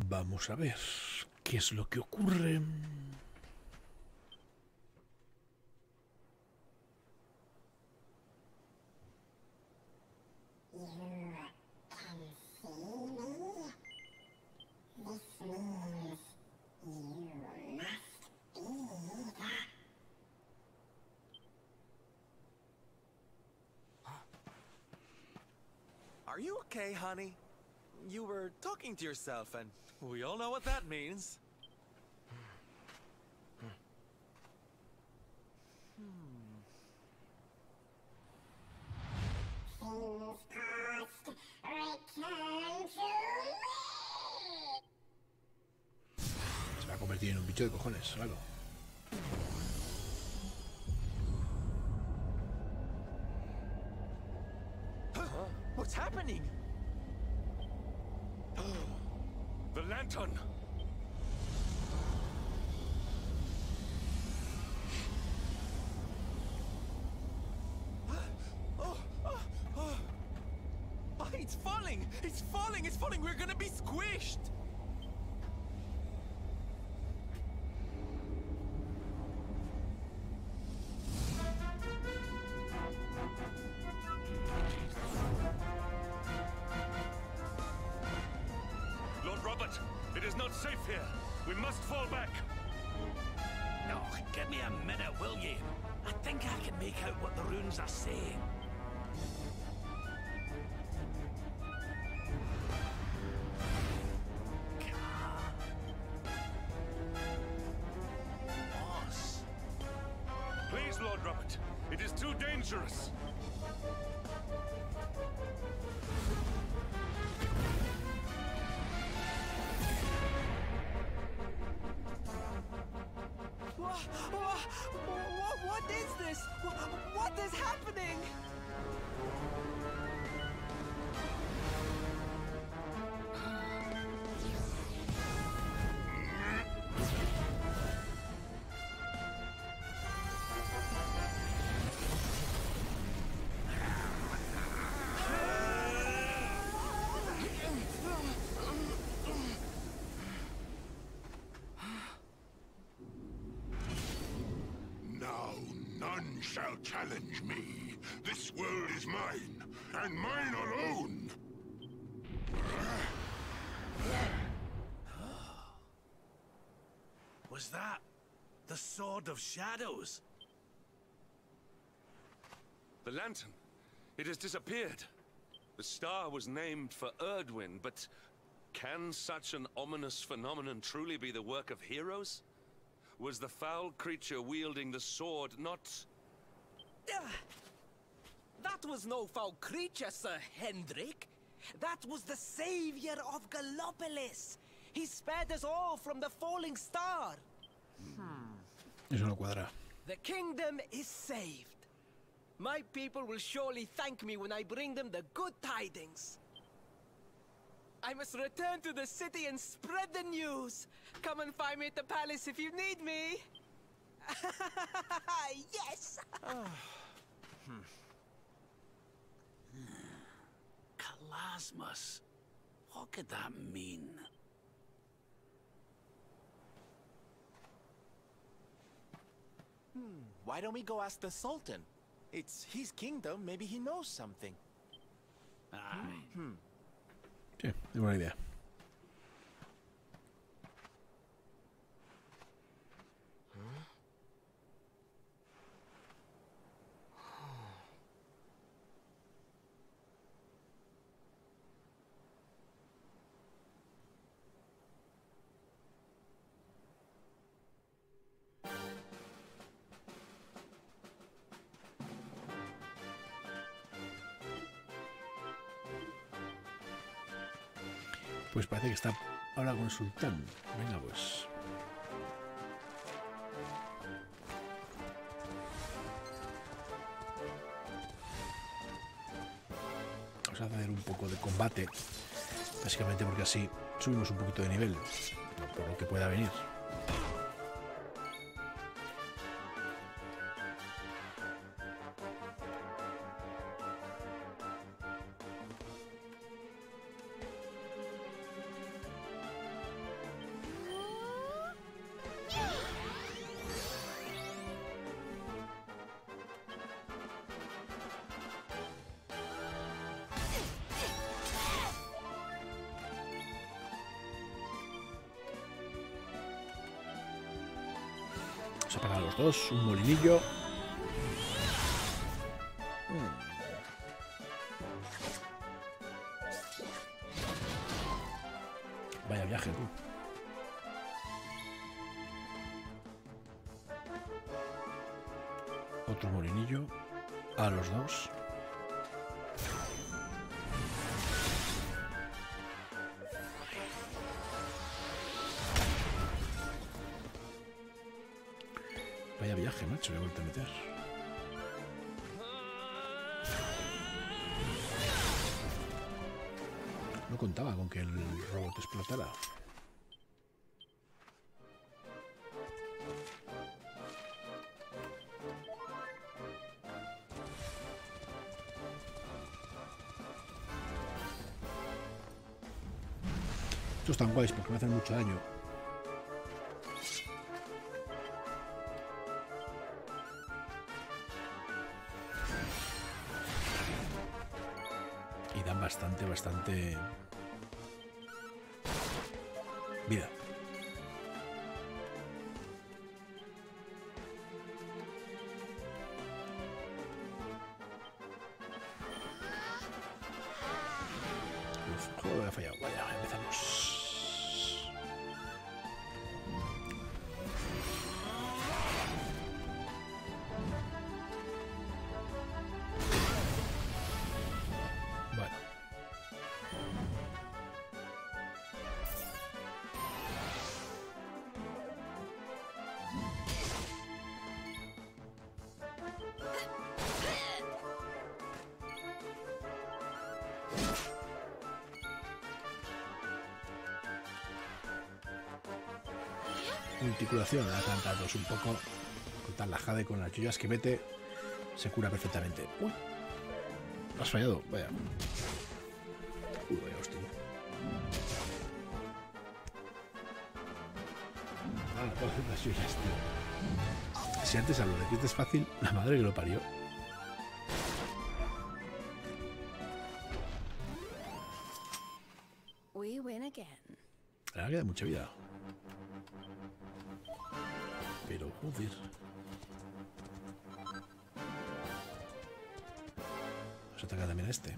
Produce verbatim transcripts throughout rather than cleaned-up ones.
Vamos a ver qué es lo que ocurre. Are you okay, honey? You were talking to yourself, and we all know what that means. Se va a convertir en un bicho de cojones, claro. What's happening? The lantern! Oh, oh, oh. Oh, it's falling! It's falling! It's falling! We're gonna be squished! Lord Robert, it is not safe here. We must fall back. No, give me a minute, will ye? I think I can make out what the runes are saying. Boss. Please, Lord Robert, it is too dangerous. What, what, what is this? What, what is happening? Now none shall challenge me. This world is mine, and mine alone. Was that the Sword of Shadows? The lantern. It has disappeared. The star was named for Erdwin, but can such an ominous phenomenon truly be the work of heroes? Was the foul creature wielding the sword not... That was no foul creature, Sir Hendrik. That was the savior of Gallopolis. He spared us all from the falling star. Eso no cuadra. The kingdom is saved. My people will surely thank me when I bring them the good tidings. I must return to the city and spread the news. Come and find me at the palace if you need me. Yes! Kalasmus. What could that mean? Hmm, why don't we go ask the Sultan? It's his kingdom, maybe he knows something. Aye. Hmm. Sí, es buena idea. Pues parece que está ahora con el sultán. Venga, pues. Vamos a hacer un poco de combate. Básicamente porque así subimos un poquito de nivel. Por lo que pueda venir. Vamos a pagar los dos. Un molinillo. Vaya viaje, tú. Otro molinillo. A los dos. Vaya viaje, macho, le he vuelto a meter. No contaba con que el robot explotara. Estos están guays porque me hacen mucho daño. Y dan bastante, bastante vida. Uf, joder, he fallado. Vaya, empezamos. Bueno. Multicuración, la planta dos un poco. Cortar la jade con las joyas que mete. Se cura perfectamente. Uy. Has fallado, vaya. Uy, vaya hostia. Ah, todas las joyas, tío. Si antes hablo de que este es fácil, la madre que lo parió. We win again. Ahora queda mucha vida. Pero joder. Vamos a atacar también a este.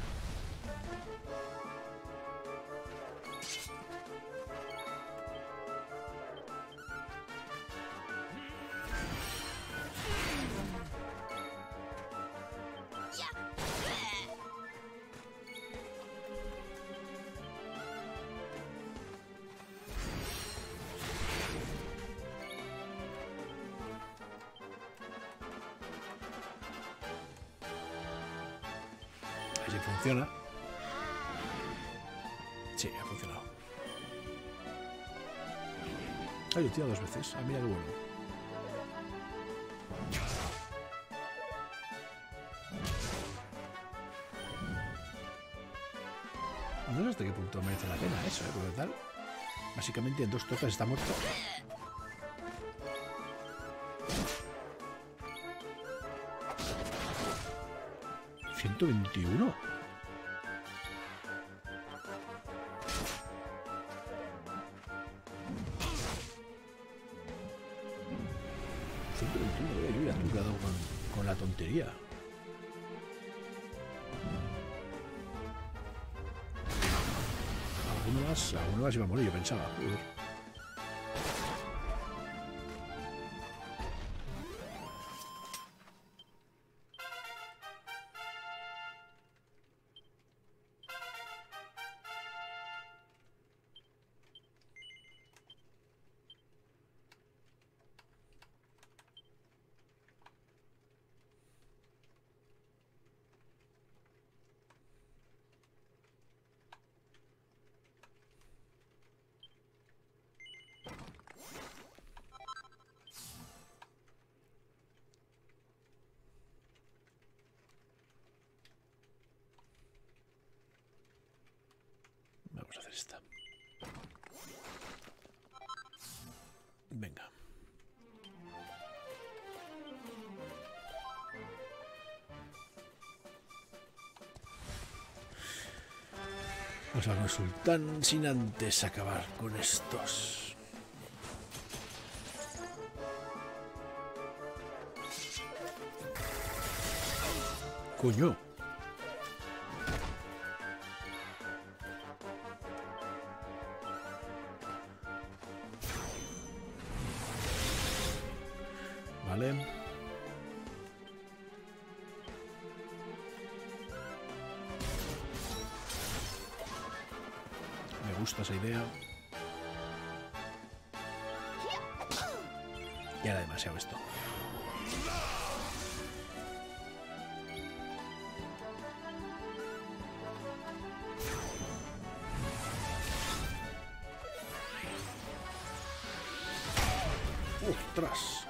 Si funciona. Sí, ha funcionado. Ay, lo he tirado dos veces. Ah, mira qué bueno. No sé hasta qué punto merece la pena eso, ¿eh? Porque tal, básicamente en dos toques está muerto. ciento veintiuno. ciento veintiuno, yo hubiera jugado con, con la tontería. Alguno más, alguno más iba a morir, yo pensaba. Joder. Vamos a hacer esta. Venga. Vamos a ver, sultán sin antes acabar con estos. Coño. Vale. Me gusta esa idea. Ya era demasiado esto. ¡Ostras!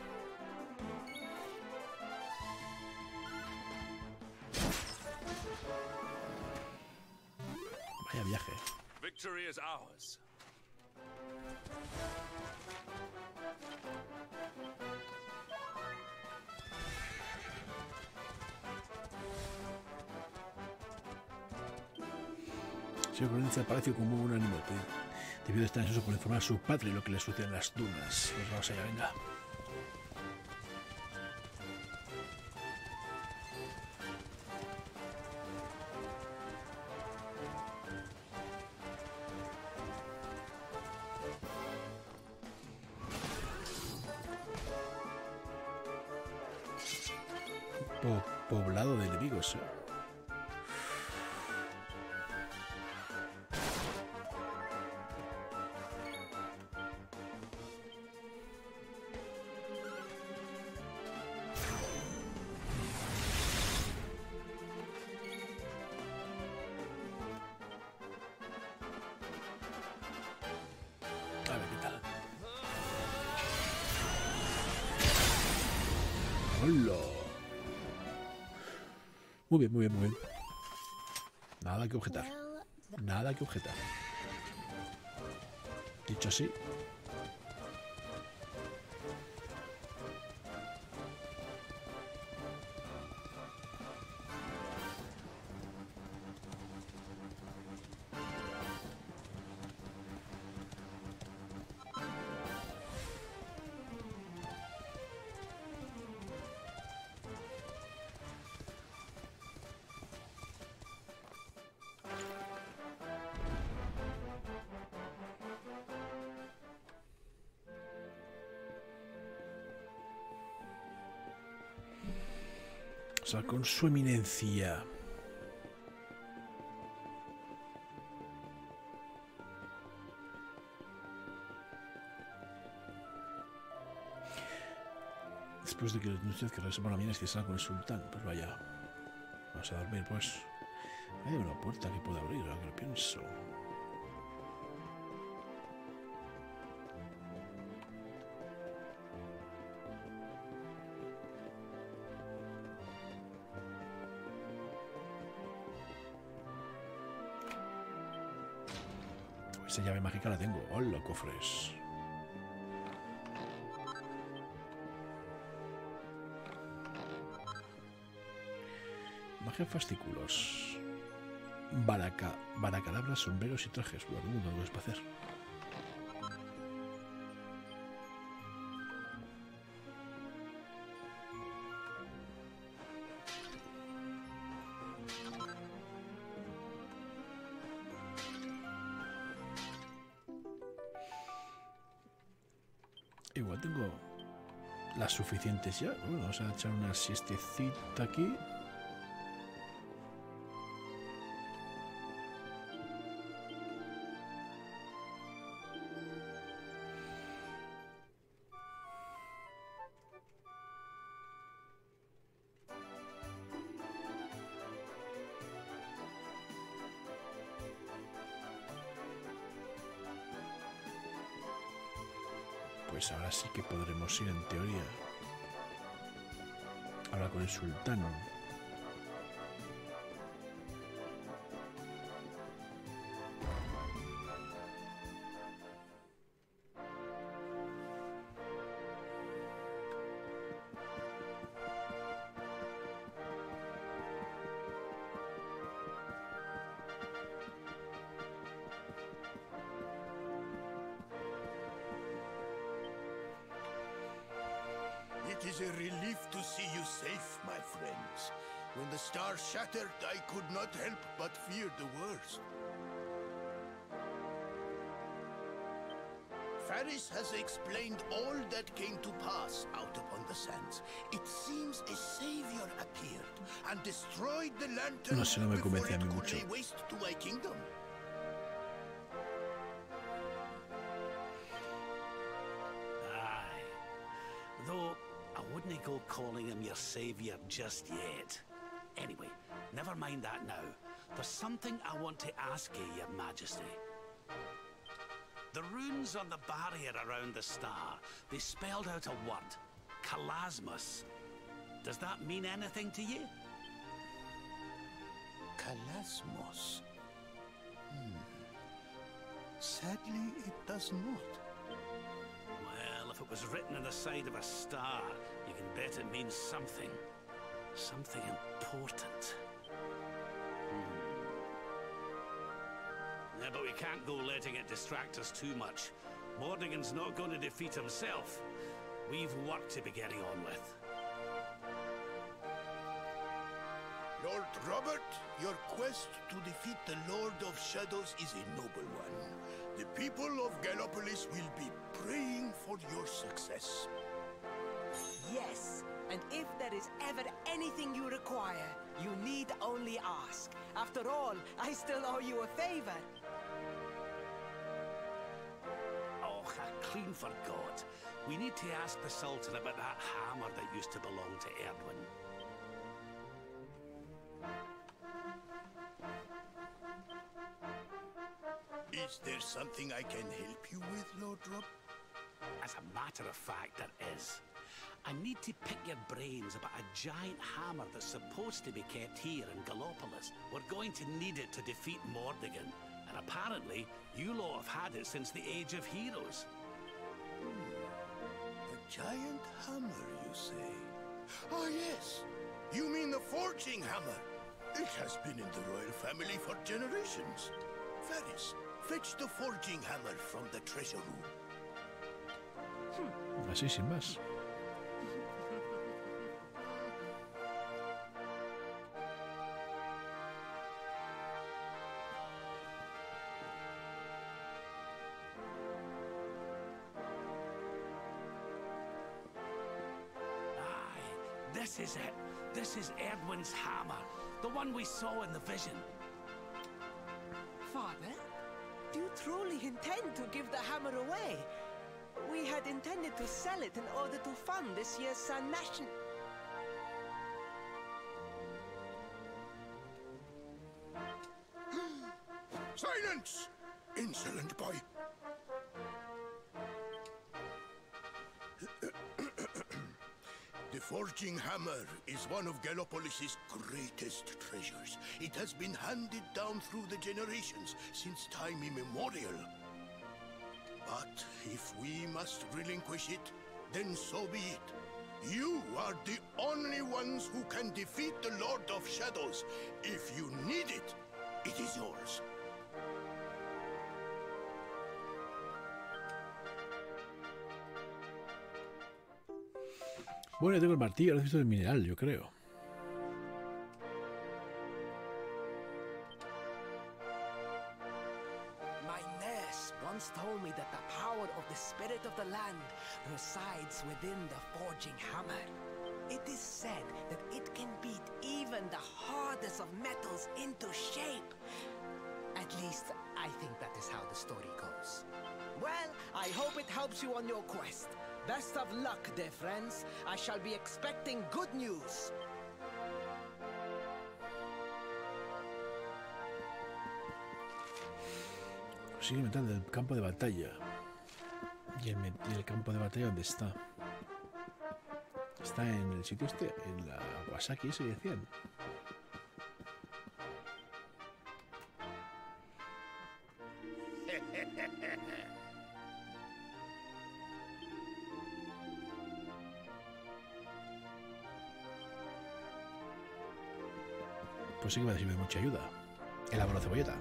Vaya viaje. Victory is ours. Se conoce al palacio como un animote. Debido a estar ansioso por informar a su padre lo que le sucede en las dunas. Pues vamos allá, venga. Po- poblado de enemigos, eh. A ver qué tal. ¡Hola! Muy bien, muy bien, muy bien. Nada que objetar. Nada que objetar. Dicho así. O sea, con su eminencia. Después de que usted que regrese por la mañana esté con el sultán, pues vaya. Vamos a dormir, pues. Hay una puerta que puedo abrir, ahora que lo pienso. Esa llave mágica la tengo. ¡Hola, cofres! Magia fascículos. Baraca, baracadabras, sombreros y trajes. Bueno, no lo puedes hacer. Igual tengo las suficientes ya. Bueno, vamos a echar una siestecita aquí. Pues ahora sí que podremos ir en teoría. Ahora con el sultán. It is a relief to see you safe, my friends. When the star shattered, I could not help but fear the worst. Faris has explained all that came to pass out upon the sands. It seems a savior appeared and destroyed the lantern No sé, no me before convence a it mí could mucho. lay waste to my kingdom. Aye. Though, I wouldn't go calling him your savior just yet. Anyway, never mind that now. There's something I want to ask you, your majesty. The runes on the barrier around the star, they spelled out a word. Kalasmus. Does that mean anything to you? Kalasmos. Hmm. Sadly, it does not. Well, if it was written on the side of a star, you can bet it means something. Something important. Hmm. Yeah, but we can't go letting it distract us too much. Mordigan's not going to defeat himself. We've work to be getting on with. Lord Robert, your quest to defeat the Lord of Shadows is a noble one. The people of Gallopolis will be praying for your success. Yes, and if there is ever anything you require, you need only ask. After all, I still owe you a favor. Oh, I clean forgot. We need to ask the Sultan about that hammer that used to belong to Erdwin. Is there something I can help you with, Lord Rob? As a matter of fact, there is. I need to pick your brains about a giant hammer that's supposed to be kept here in Gallopolis. We're going to need it to defeat Mordigan, and apparently, you lot have had it since the Age of Heroes. A giant hammer, you say? Ah, yes. You mean the forging hammer? It has been in the royal family for generations. Faris, fetch the forging hammer from the treasure room. Así sin más. This is it. This is Erdwin's hammer. The one we saw in the vision. Father, do you truly intend to give the hammer away? We had intended to sell it in order to fund this year's Sun Nation. Silence! Insolent boy. The forging hammer is one of Gallopolis' greatest treasures. It has been handed down through the generations since time immemorial. But if we must relinquish it, then so be it. You are the only ones who can defeat the Lord of Shadows. If you need it, it is yours. Bueno, ya tengo el martillo, ahora necesito el mineral, yo creo. My nurse once told me that the power of the spirit of the land resides within the forging hammer. It is said that it can beat even the hardest of metals into shape. At least, I think that is how the story goes. Well, I hope it helps you on your quest. Best of luck, dear friends. I shall be expecting good news. Sigue metal del campo de batalla. ¿Y el, y el campo de batalla dónde está? Está en el sitio este, en la Wasaki, se decían. Pues sí que me ha sido de mucha ayuda. El abuelo cebolleta.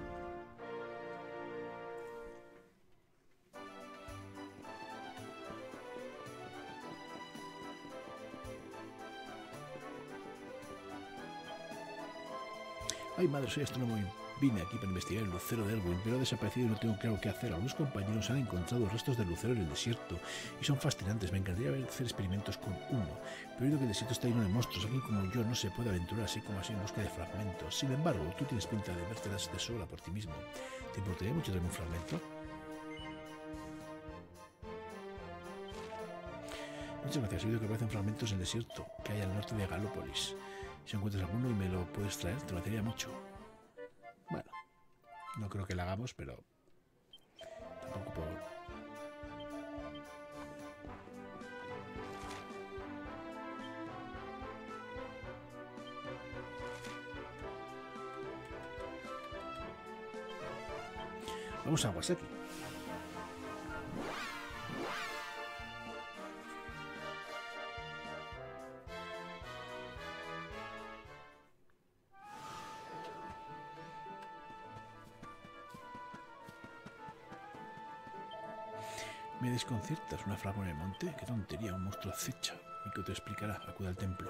Ay, madre, soy astrónomo y vine aquí para investigar el lucero de Erdwin, pero ha desaparecido y no tengo claro qué hacer. Algunos compañeros han encontrado restos del lucero en el desierto y son fascinantes. Me encantaría ver hacer experimentos con uno, pero he oído que el desierto está lleno de monstruos. Alguien como yo no se puede aventurar así como así en busca de fragmentos. Sin embargo, tú tienes pinta de vértelas de sobra por ti mismo. ¿Te importaría mucho traerme un fragmento? Muchas gracias. He oído que aparecen fragmentos en el desierto que hay al norte de Galópolis. Si encuentras alguno y me lo puedes traer, te lo agradecería mucho. Bueno, no creo que lo hagamos, pero tampoco puedo. Vamos a Waseki. Me desconciertas, una fragua en el monte. Qué tontería, un monstruo acecha. ¿Y qué te explicará? Acude al templo.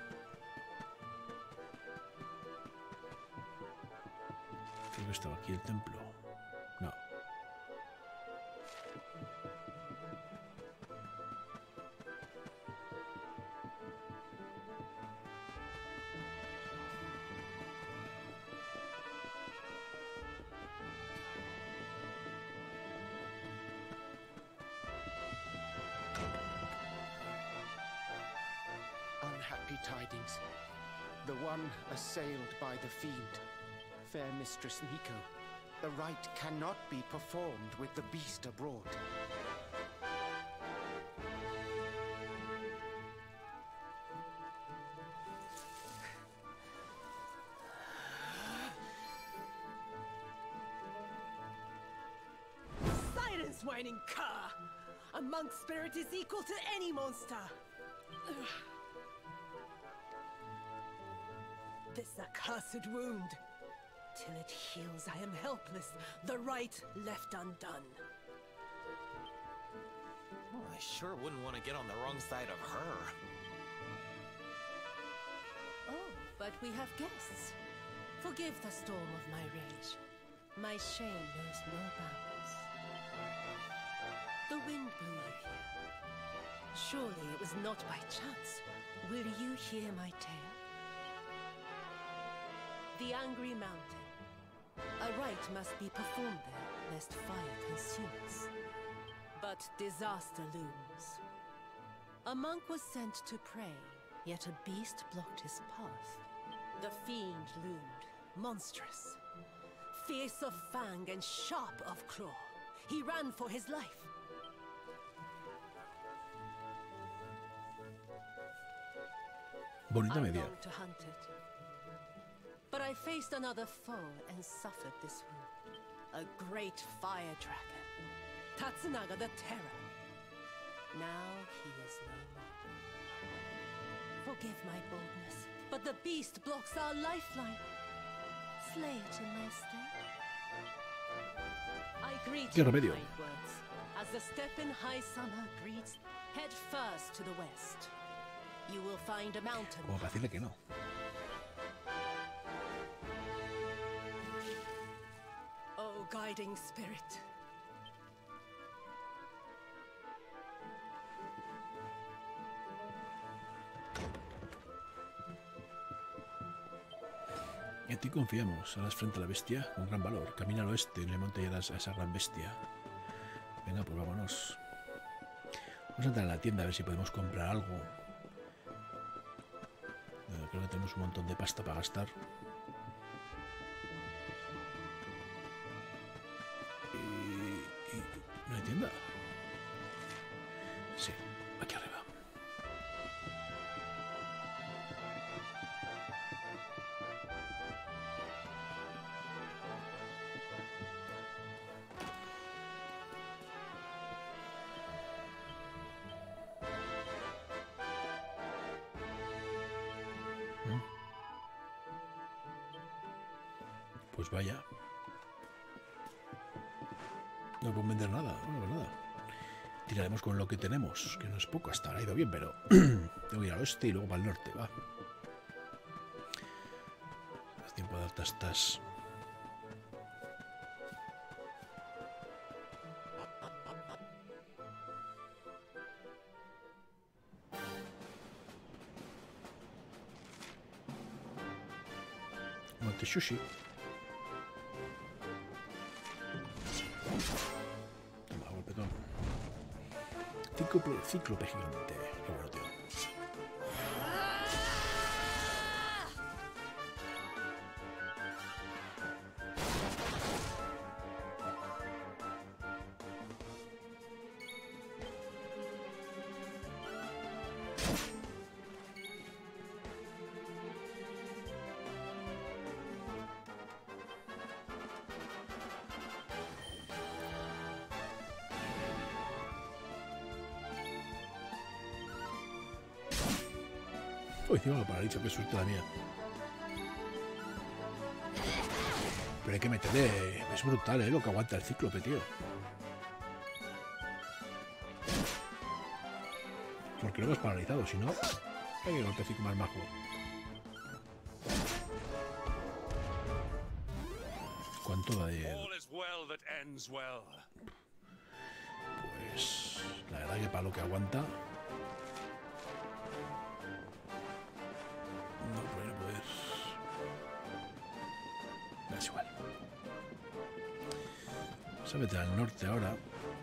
Creo que estaba aquí el templo. No. Unhappy tidings. The one assailed by the fiend, fair Mistress Nico. The rite cannot be performed with the beast abroad. Silence, whining cur! A monk's spirit is equal to any monster! This accursed wound. Till it heals, I am helpless. The rite left undone. Well, I sure wouldn't want to get on the wrong side of her. Oh, but we have guests. Forgive the storm of my rage. My shame knows no bounds. The wind blew you here. Surely it was not by chance. Will you hear my tale? The Angry Mountain. A rite must be performed there, lest fire consume us. But disaster looms. A monk was sent to pray, yet a beast blocked his path. The fiend loomed, monstrous. Fierce of fang and sharp of claw. He ran for his life. Bonita I media. longed to hunt it. But I faced another foe and suffered this wound. A great fire dragon. Tatsunaga the Terror. Now he is no more. Forgive my boldness, but the beast blocks our lifeline. Slay it in my stead. I greet Qué you, remedio. kind words, as the steppe in high summer greets. Head first to the west. You will find a mountain. Como para decirle que no. Oh, guiding spirit. En ti confiamos. Harás frente a la bestia con gran valor. Camina al oeste y le montarás a esa gran bestia. Venga, pues vámonos. Vamos a entrar a la tienda a ver si podemos comprar algo. Eh, creo que tenemos un montón de pasta para gastar. Y, y ¿no hay tienda? Sí, aquí arriba. Pues vaya. No pueden vender nada, no, la verdad. Tiraremos con lo que tenemos, que no es poco, hasta ahora ha ido bien, pero tengo que ir al oeste y luego para el norte, va. Es tiempo de estás? Monteshushi. Toma, golpetón. Cíclope, cíclope gigante. Qué bueno, tío. Uy, encima lo paralizo, qué suerte la mía. Pero hay que meterle... Es brutal, ¿eh? Lo que aguanta el cíclope, tío. Porque lo hemos paralizado, si no... Hay que golpecito más majo. ¿Cuánto da de...? Pues... La verdad que para lo que aguanta... No voy a poder... Me es igual. Vamos a meter al norte ahora.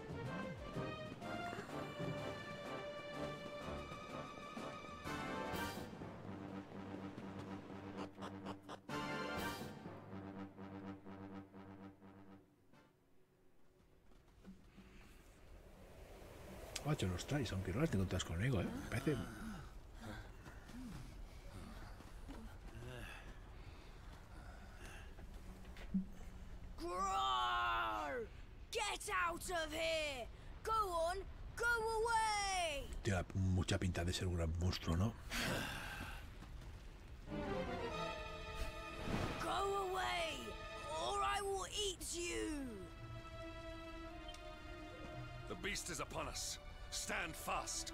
Macho, los traes, aunque no las tengo todas conmigo, ¿eh? Me parece... Groar! Get out of here! Go on, go away! Tiene mucha pinta de ser un gran monstruo, ¿no? Go away, or I will eat you! The beast is upon us. Stand fast.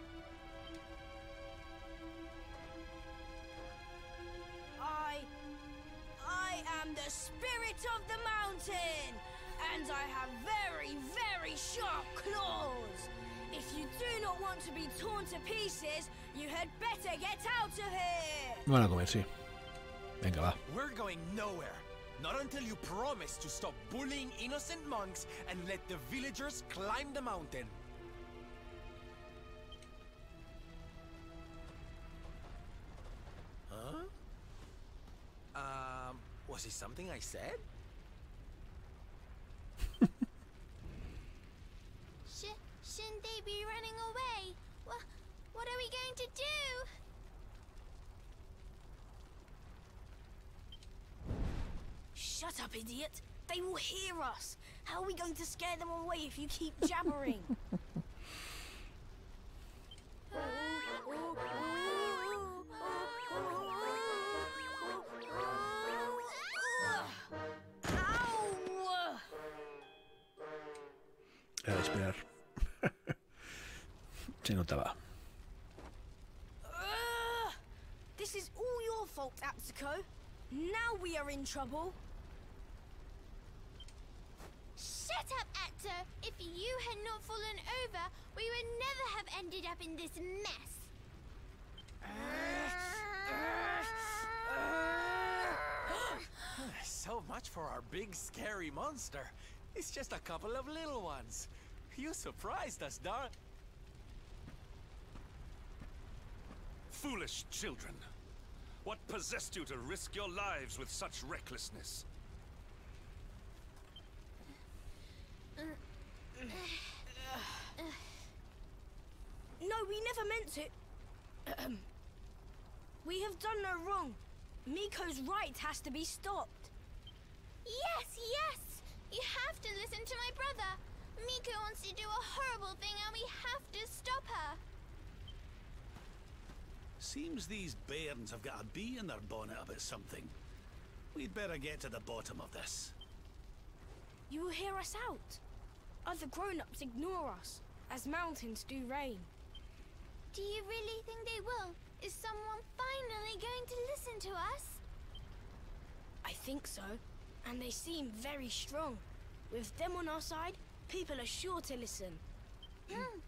I... I am the spirit of the mountain, and I have very, very sharp claws. If you do not want to be torn to pieces, you had better get out of here. Me van a comer, sí. Venga, va. We're going nowhere. Not until you promise to stop bullying innocent monks and let the villagers climb the mountain. Huh? Um, was it something I said? Sh shouldn't they be running away? What, what are we going to do? Shut up, idiot! They will hear us! How are we going to scare them away if you keep jabbering? Era de esperar. Se notaba. Uh, this is all your fault, Atsuko. Now we are in trouble. Shut up, Atto! If you had not fallen over, we would never have ended up in this mess. So much for our big scary monster. It's just a couple of little ones. You surprised us, darling. Foolish children. What possessed you to risk your lives with such recklessness? No, we never meant it. We have done no wrong. Miko's right has to be stopped. Yes, yes! You have to listen to my brother. Miko wants to do a horrible thing and we have to stop her. Seems these bairns have got a bee in their bonnet about something. We'd better get to the bottom of this. You will hear us out. Other grown-ups ignore us, as mountains do rain. Do you really think they will? Is someone finally going to listen to us? I think so. And they seem very strong. With them on our side, people are sure to listen. Mm.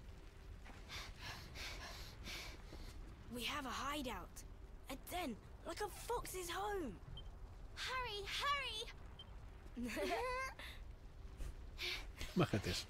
We have a hideout. A den, like a fox's home. Hurry, hurry! Majetes.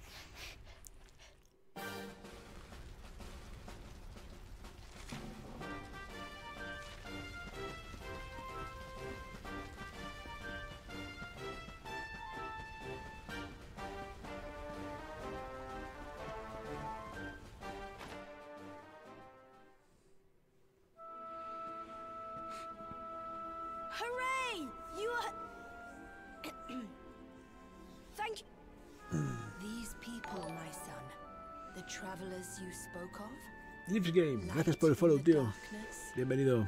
Hooray! You are... Thank you. These people, my son, the travelers you spoke of? Lips Game, gracias por el follow, tío. Bienvenido.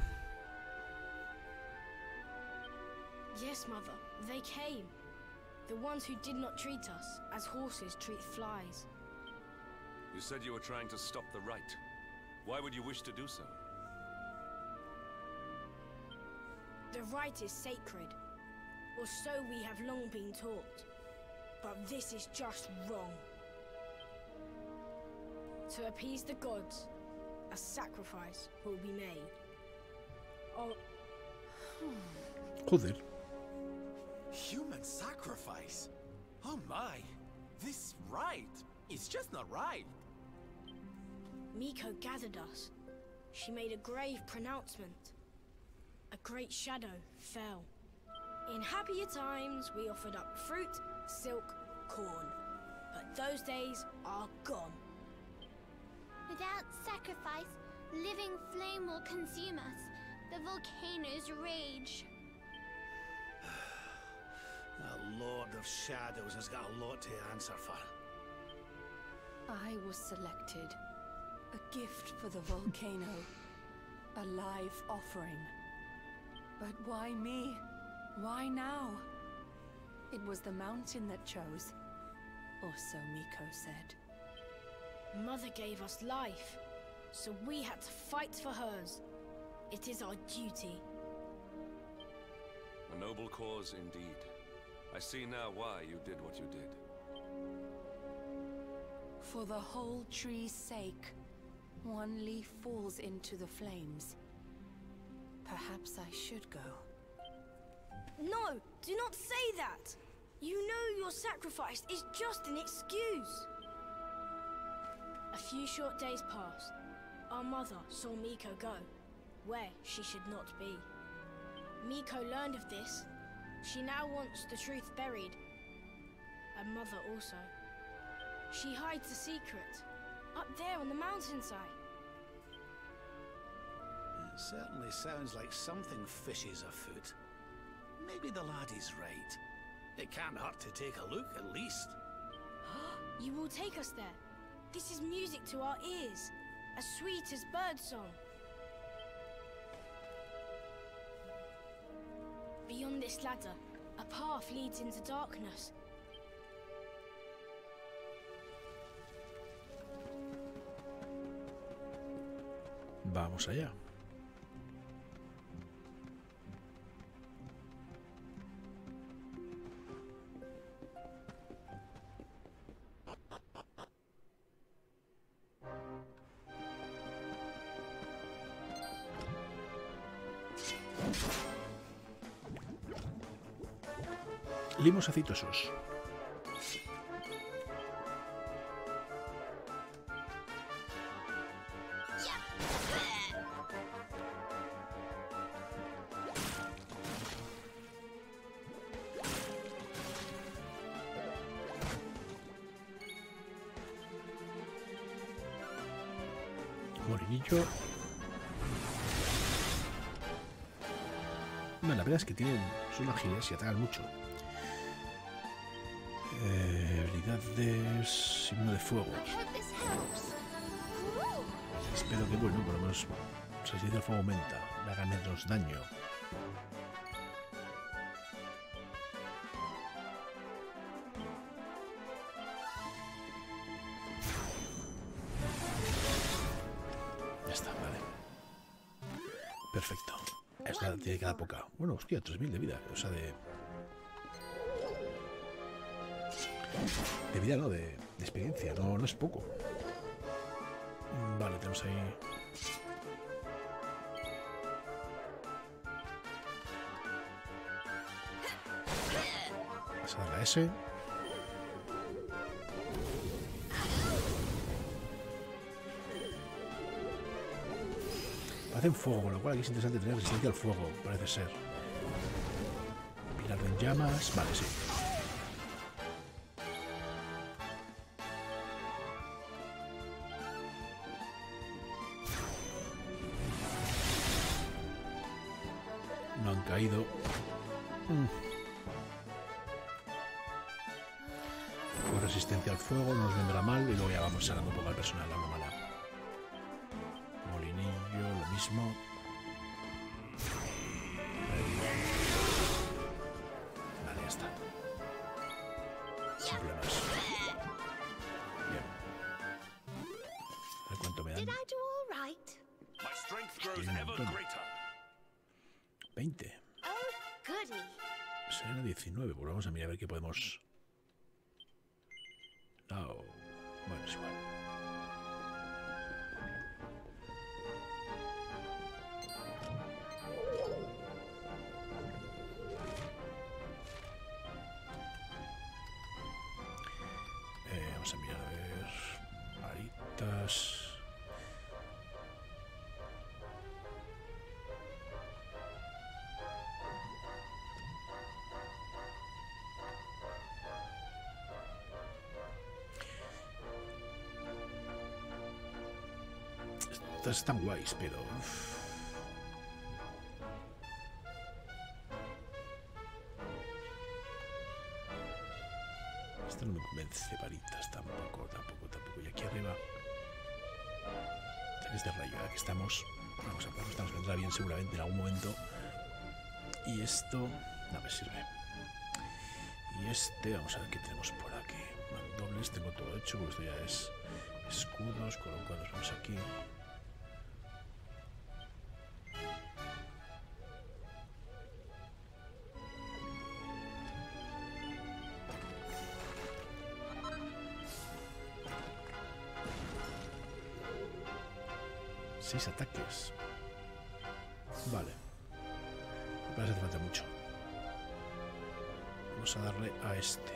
Yes, Mother, they came. The ones who did not treat us as horses treat flies. You said you were trying to stop the rite. Why would you wish to do so? The rite is sacred, or so we have long been taught. But this is just wrong. To appease the gods, a sacrifice will be made. Oh... Joder. Human sacrifice? Oh my! This rite is just not right. Miko gathered us. She made a grave pronouncement. A great shadow fell. In happier times, we offered up fruit, silk, corn. But those days are gone. Without sacrifice, living flame will consume us. The volcanoes rage. The Lord of Shadows has got a lot to answer for. I was selected. A gift for the volcano. A live offering. But why me? Why now? It was the mountain that chose. Or so Miko said. Mother gave us life, so we had to fight for hers. It is our duty. A noble cause indeed. I see now why you did what you did. For the whole tree's sake, one leaf falls into the flames. Perhaps I should go. No, do not say that! You know your sacrifice is just an excuse. A few short days passed. Our mother saw Miko go, where she should not be. Miko learned of this. She now wants the truth buried. And Mother also. She hides the secret, up there on the mountainside. It certainly sounds like something fishy is afoot. Maybe the laddie's right. It can't hurt to take a look, at least. You will take us there. This is music to our ears, as sweet as birdsong. Beyond this ladder, a path leads into darkness. Vamos allá. Limos aceitosos. Molinillo. No, la verdad es que tienen, son ágiles y atacan mucho. Eh, habilidades signo de fuego. Espero que, bueno, por lo menos si el fuego aumenta, me haga menos daño. Ya está, vale. Perfecto. Esta tiene que dar poca. Bueno, hostia, tres mil de vida. O sea, de... De vida, no, de, de experiencia. No, no es poco. Vale, tenemos ahí... Vamos a darle a ese. Hacen fuego, con lo cual aquí es interesante tener resistencia al fuego, parece ser. Pilar en llamas. Vale, sí. No han caído. Mm. Con resistencia al fuego, no nos vendrá mal y luego ya vamos sacando un poco al personal, la mala. Molinillo, lo mismo. Vale, ya está. Sin problemas. Bien. A ver cuánto me dan. Tiene un montón. veinte. Será diecinueve. Pues vamos a mirar a ver qué podemos... No. Bueno, es igual. Eh, vamos a mirar a ver... Varitas... Estas están guays, pero... Uf. Esto no me convence, varitas, tampoco, tampoco, tampoco. Y aquí arriba... Ataques de rayo, aquí estamos... Vamos a ver, estamos vendrá bien seguramente en algún momento. Y esto... No me sirve. Y este, vamos a ver qué tenemos por aquí. Mandobles, tengo todo hecho, porque esto ya es... Escudos, con lo cual nos vamos aquí... Seis ataques. Vale. Me parece que falta mucho. Vamos a darle a este.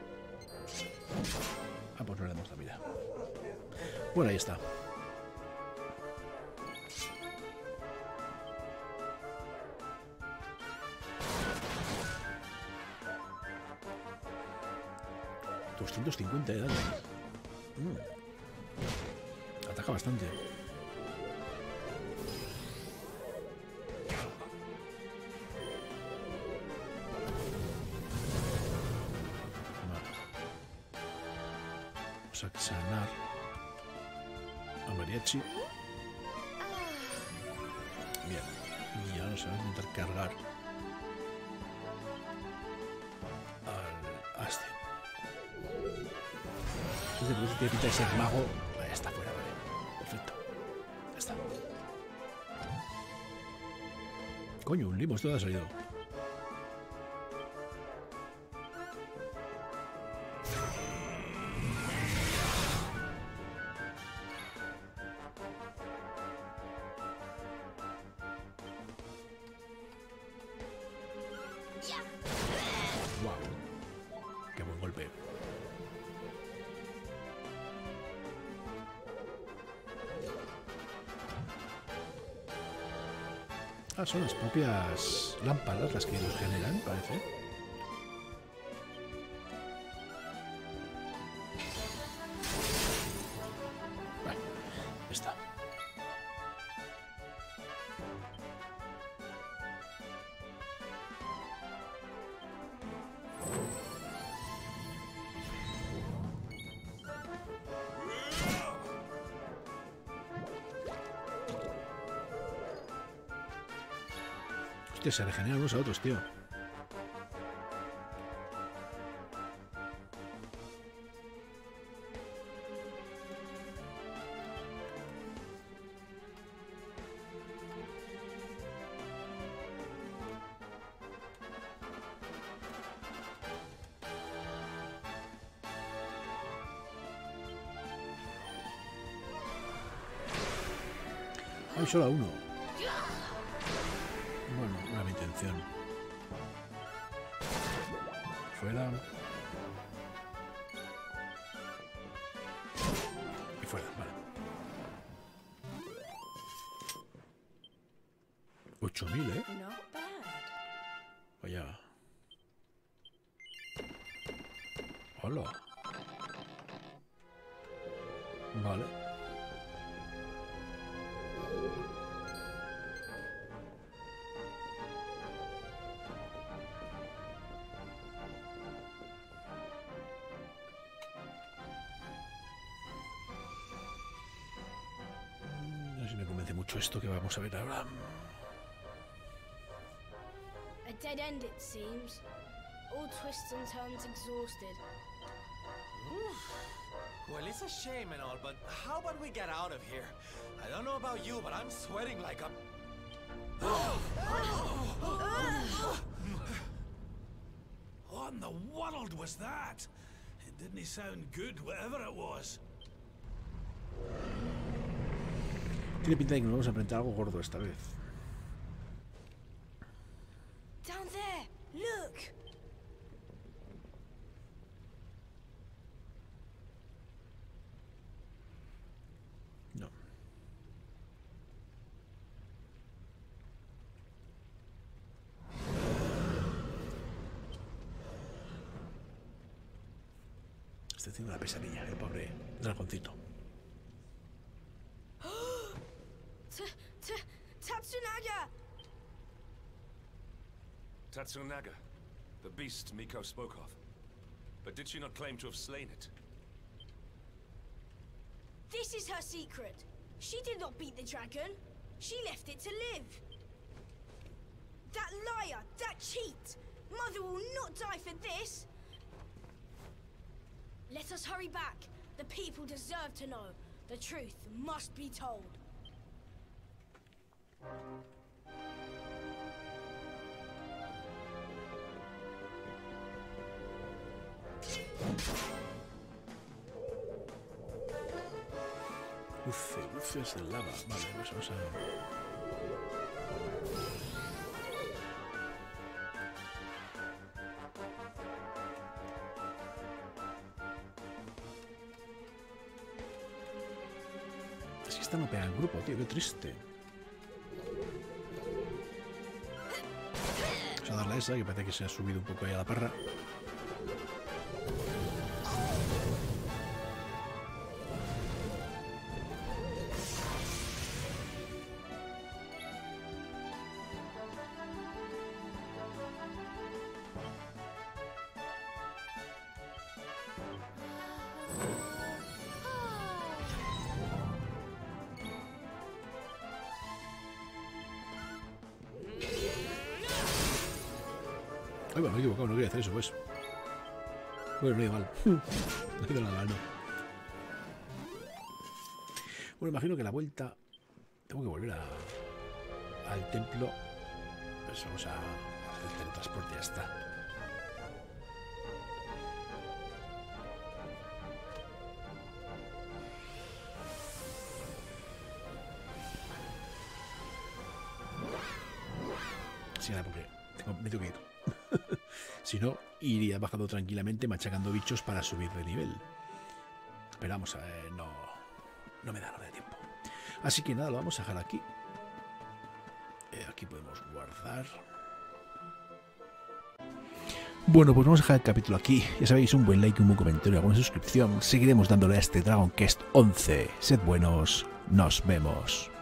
Ah, pues no le damos la vida. Bueno, ahí está. doscientos cincuenta de daño. Mm. Ataca bastante. Vamos a sanar a Mariachi. Bien. Y ahora se va a intentar cargar al, a este. Este tiene pinta de ser mago. Ahí está fuera, vale. Perfecto. Ya está. Coño, un limo, esto ha salido. Ah, son las propias lámparas las que los generan, parece. Vale, ya está. Hostia, se regeneran unos a otros, tío. ¡Ay, solo a uno! Bueno, no era mi intención. Fuera. Y fuera, vale. ocho mil, ¿eh? Vaya. Hola. Vale. No sé si me convence mucho esto que vamos a ver ahora. A dead end, it seems. All twists and turns exhausted. Well, it's a shame and all, but how about we get out of here? I don't know about you, but I'm sweating like a... What in the world was that? It didn't sound good, whatever it was. Tiene pinta de que nos vamos a enfrentar a algo gordo esta vez. Down there, look! No. Está haciendo una pesadilla, el pobre dragoncito. Tatsunaga! Tatsunaga, the beast Miko spoke of. But did she not claim to have slain it? This is her secret. She did not beat the dragon. She left it to live. That liar, that cheat. Mother will not die for this. Let us hurry back. The people deserve to know. The truth must be told. Luce, luces de lava. Vale, pues vamos a... Es que esta no pega el grupo, tío, qué triste. Vamos a darle a esa, que parece que se ha subido un poco ahí a la parra. Ay, bueno, me he equivocado, no quería hacer eso, pues. Bueno, no he ido mal. No he ido nada mal, no. Bueno, imagino que la vuelta... Tengo que volver a... al templo. Pues vamos a... el teletransporte, ya está. Sí, nada, porque tengo, me tengo que ir. Si no, iría bajando tranquilamente, machacando bichos para subir de nivel. Pero vamos a ver, no, no me da nada de tiempo. Así que nada, lo vamos a dejar aquí. Eh, aquí podemos guardar. Bueno, pues vamos a dejar el capítulo aquí. Ya sabéis, un buen like, un buen comentario, alguna suscripción. Seguiremos dándole a este Dragon Quest once. Sed buenos, nos vemos.